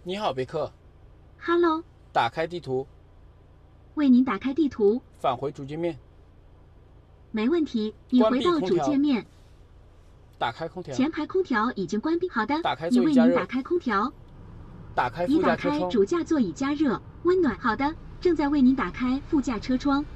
你好，贝克。 Hello， 打开地图， 为您打开地图。 返回主界面， 没问题，已回到主界面。 打开空调。 前排空调已经关闭。好的， 打开已为座椅加热。 您打开空调。 打开已打开副驾车窗。 主驾座椅加热，温暖。好的，正在为您打开副驾车窗。